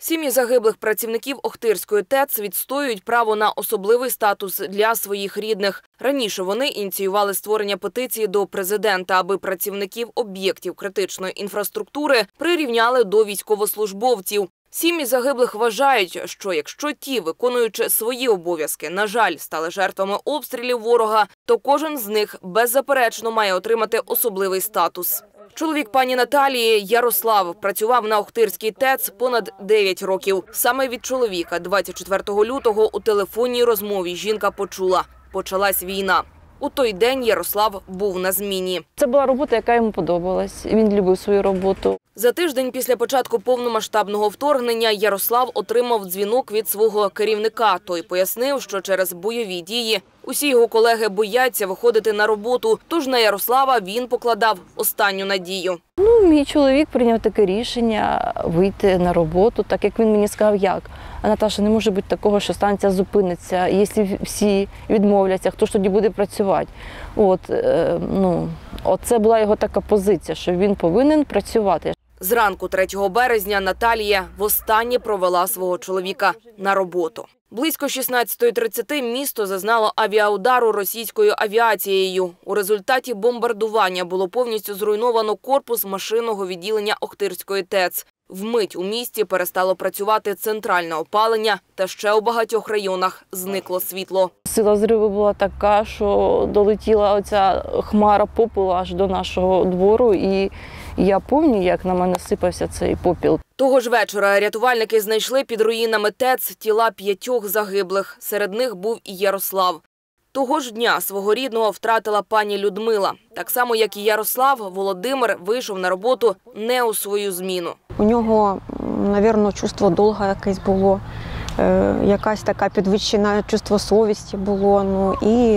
Сім'ї загиблих працівників Охтирської ТЕЦ відстоюють право на особливий статус для своїх рідних. Раніше вони ініціювали створення петиції до президента, аби працівників об'єктів критичної інфраструктури прирівняли до військовослужбовців. Сім'ї загиблих вважають, що якщо ті, виконуючи свої обов'язки, на жаль, стали жертвами обстрілів ворога, то кожен з них беззаперечно має отримати особливий статус. Чоловік пані Наталії, Ярослав, працював на Охтирській ТЕЦ понад 9 років. Саме від чоловіка 24 лютого у телефонній розмові жінка почула – почалась війна. У той день Ярослав був на зміні. Це була робота, яка йому подобалась. Він любив свою роботу. За тиждень після початку повномасштабного вторгнення Ярослав отримав дзвінок від свого керівника. Той пояснив, що через бойові дії усі його колеги бояться виходити на роботу, тож на Ярослава він покладав останню надію. Мій чоловік прийняв таке рішення вийти на роботу, так як він мені сказав, як. А Наташа, не може бути такого, що станція зупиниться. Якщо всі відмовляться, хто ж тоді буде працювати? Оце була його така позиція, що він повинен працювати. Зранку 3 березня Наталія востаннє провела свого чоловіка на роботу. Близько 16:30 місто зазнало авіаудару російською авіацією. У результаті бомбардування було повністю зруйновано корпус машинного відділення Охтирської ТЕЦ. Вмить у місті перестало працювати центральне опалення, та ще у багатьох районах зникло світло. Сила зриву була така, що долетіла оця хмара попелу аж до нашого двору, і я пам'ятаю, як на мене сипався цей попіл. Того ж вечора рятувальники знайшли під руїнами ТЕЦ тіла 5 загиблих. Серед них був і Ярослав. Того ж дня свого рідного втратила пані Людмила. Так само, як і Ярослав, Володимир вийшов на роботу не у свою зміну. У нього, мабуть, чувство долга якесь було, якась така підвищена чувство совісті було. І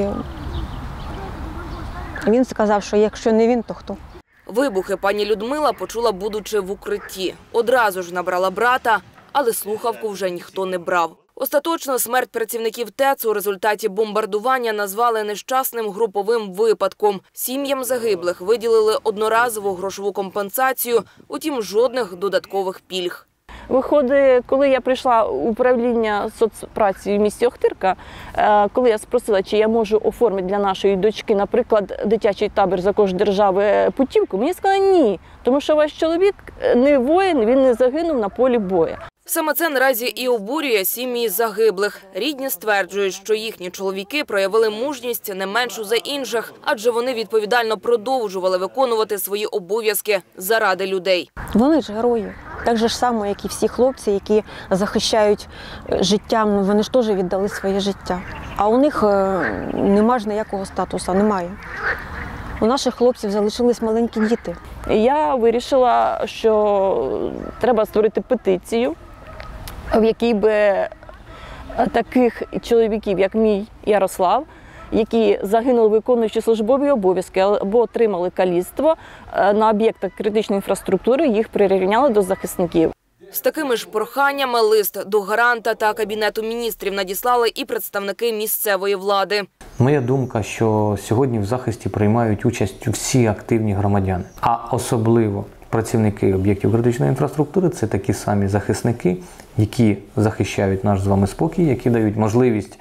він сказав, що якщо не він, то хто? Вибухи пані Людмила почула, будучи в укритті. Одразу ж набрала брата, але слухавку вже ніхто не брав. Остаточно смерть працівників ТЕЦ у результаті бомбардування назвали нещасним груповим випадком. Сім'ям загиблих виділили одноразову грошову компенсацію, утім жодних додаткових пільг. Виходить, коли я прийшла в управління соцпраці в місті Охтирка, коли я спросила, чи я можу оформити для нашої дочки, наприклад, дитячий табір за кошт держави путівку, мені сказали ні, тому що ваш чоловік не воїн, він не загинув на полі бою. Саме це наразі і обурює сім'ї загиблих. Рідні стверджують, що їхні чоловіки проявили мужність не меншу за інших, адже вони відповідально продовжували виконувати свої обов'язки заради людей. Вони ж герої. Так же ж само, як і всі хлопці, які захищають життям, вони ж теж віддали своє життя. А у них немає ж ніякого статусу, немає. У наших хлопців залишились маленькі діти. Я вирішила, що треба створити петицію, в якій би таких чоловіків, як мій Ярослав, які загинули, виконуючи службові обов'язки або отримали каліцтво на об'єктах критичної інфраструктури, їх прирівняли до захисників. З такими ж проханнями лист до гаранта та Кабінету міністрів надіслали і представники місцевої влади. Моя думка, що сьогодні в захисті приймають участь всі активні громадяни, а особливо працівники об'єктів критичної інфраструктури – це такі самі захисники, які захищають наш з вами спокій, які дають можливість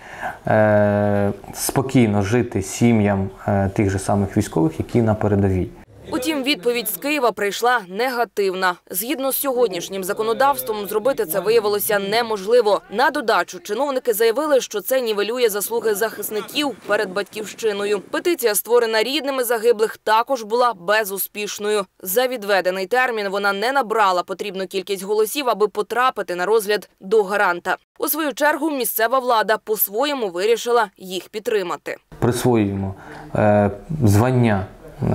спокійно жити сім'ям тих же самих військових, які на передовій. Утім, відповідь з Києва прийшла негативна. Згідно з сьогоднішнім законодавством, зробити це виявилося неможливо. На додачу, чиновники заявили, що це нівелює заслуги захисників перед батьківщиною. Петиція, створена рідними загиблих, також була безуспішною. За відведений термін вона не набрала потрібну кількість голосів, аби потрапити на розгляд до гаранта. У свою чергу, місцева влада по-своєму вирішила їх підтримати. Присвоюємо звання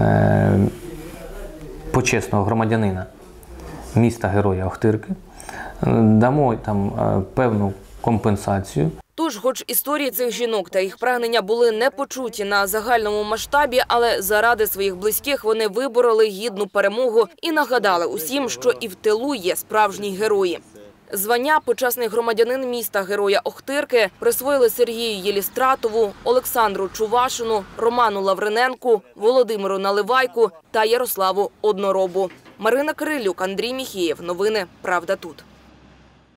почесного громадянина міста-героя Охтирки, дамо там певну компенсацію. Тож, хоч історії цих жінок та їх прагнення були не почуті на загальному масштабі, але заради своїх близьких вони вибороли гідну перемогу і нагадали усім, що і в тилу є справжні герої. Звання «Почесний громадянин міста-героя Охтирки» присвоїли Сергію Єлістратову, Олександру Чувашину, Роману Лавриненку, Володимиру Наливайку та Ярославу Одноробу. Марина Кирилюк, Андрій Міхієв. Новини «Правда тут».